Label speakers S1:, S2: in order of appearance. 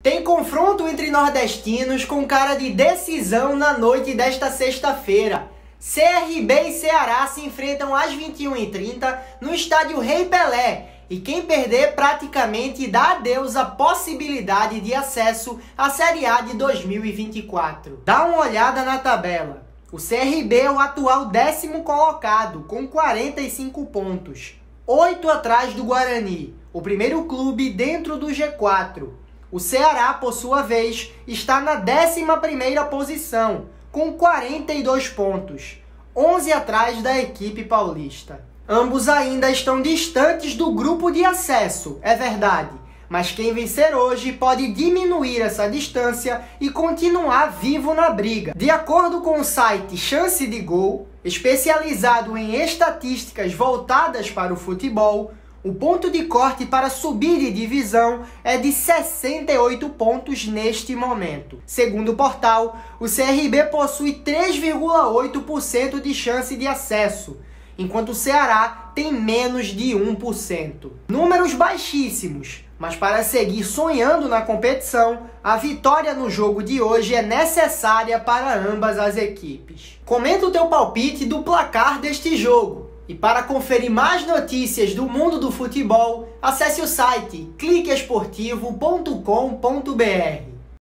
S1: Tem confronto entre nordestinos com cara de decisão na noite desta sexta-feira. CRB e Ceará se enfrentam às 21h30 no estádio Rei Pelé. E quem perder praticamente dá adeus à possibilidade de acesso à Série A de 2024. Dá uma olhada na tabela. O CRB é o atual 10º colocado, com 45 pontos. 8 atrás do Guarani, o primeiro clube dentro do G4. O Ceará, por sua vez, está na 11ª posição, com 42 pontos, 11 atrás da equipe paulista. Ambos ainda estão distantes do grupo de acesso, é verdade, mas quem vencer hoje pode diminuir essa distância e continuar vivo na briga. De acordo com o site Chance de Gol, especializado em estatísticas voltadas para o futebol, o ponto de corte para subir de divisão é de 68 pontos neste momento. Segundo o portal, o CRB possui 3,8% de chance de acesso, enquanto o Ceará tem menos de 1%. Números baixíssimos, mas para seguir sonhando na competição, a vitória no jogo de hoje é necessária para ambas as equipes. Comenta o teu palpite do placar deste jogo. E para conferir mais notícias do mundo do futebol, acesse o site cliqueesportivo.com.br.